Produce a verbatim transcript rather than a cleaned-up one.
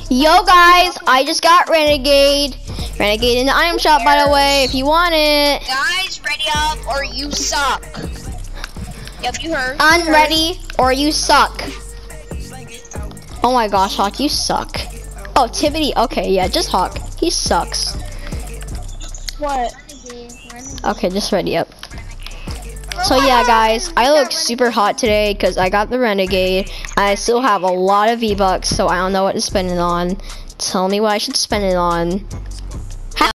Yo guys, I just got Renegade. Renegade in the item shop, by the way, if you want it. Guys, ready up or you suck. Yep, you heard. I'm ready or you suck. Oh my gosh, Hawk, you suck. Oh, Tibbity, okay, yeah, just Hawk. He sucks. What? Okay, just ready up. So yeah, guys, I look super hot today because I got the Renegade. I still have a lot of V-Bucks, so I don't know what to spend it on. Tell me what I should spend it on.